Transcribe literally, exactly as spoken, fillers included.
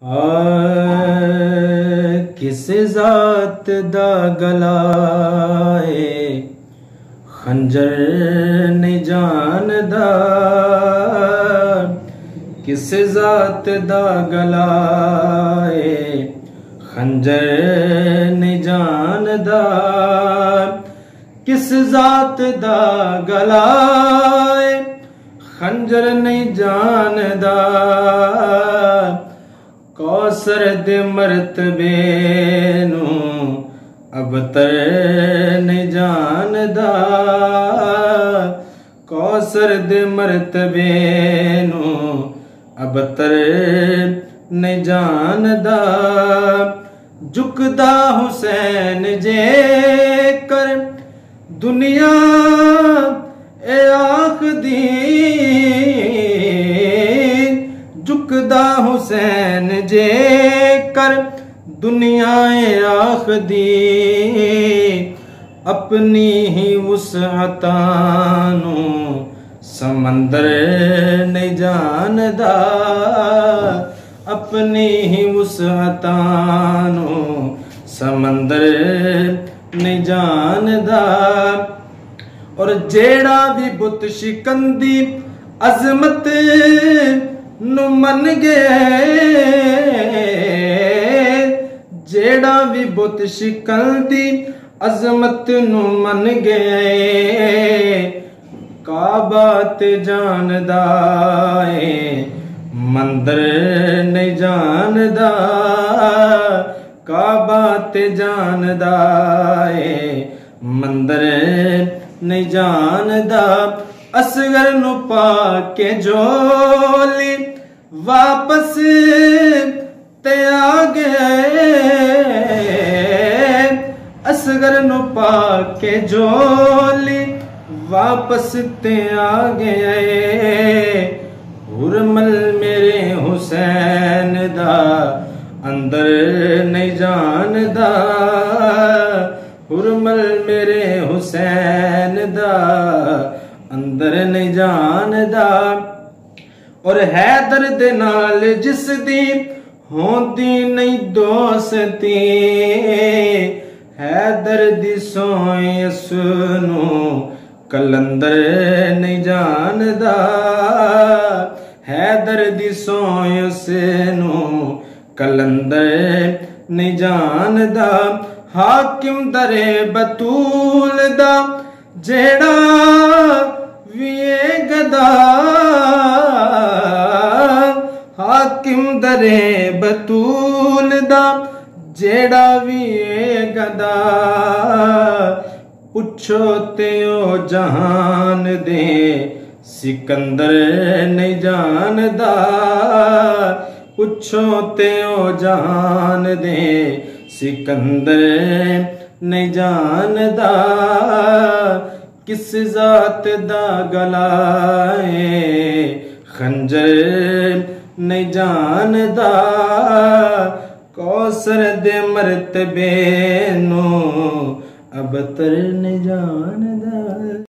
आ किस जात दा गला है खंजर नहीं जानदा। किस जात दा गला है खंजर नहीं जानदा। किस जात दा गला है खंजर नहीं जानदा। कौसर दे मरतबे नू अबतर नहीं जानदा। कौसर दे मरतबे नू अबतर नहीं जानदा। झुकदा हुसैन जे कर दुनिया ए आखदी। झुकदा हुसैन जे कर दुनिया ए आखदी। अपनी ही वुसअता नू समंदर नहीं जानदा। अपनी ही वुसअता नू समंदर नहीं जानदा। और जेड़ा भी बुत शिकंदी अजमत नू मन गए। जेड़ा भी बुत शिकंदी अजमत नू मन गए। काबा ते जानदा है मंदिर नहीं जानदा। काबा ते जानदा है मंदिर नहीं जानदा। असगर नू पाके झोली वापस ते आ गए। असगर नू पाके झोली वापस ते आ गए। हुरमल मेरे हुसैन दा अंदर नहीं जानदा। हुरमल मेरे हुसैन दा अंदर नहीं जानदा। और हैदर दे नाल जिस दी होंदी नहीं दोस्ती। हैदर दी सोए सुनो कलंदर नहीं जानदा। हैदर दी सोए सुनो कलंदर नहीं जानदा। हाकिम दरे बतूल दा जेड़ा विए गदा। हाकिम दरे बतूल दा जेड़ा विए गदा। पुछो ते ओ जहान दे सिकंदर नहीं जानदा। पुछो ते ओ जहान दे सिकंदर नहीं जानदा। किस जात दा गला है खंजर नहीं जानदा। कौसर दे मरतबे नू अबतर नहीं जानदा।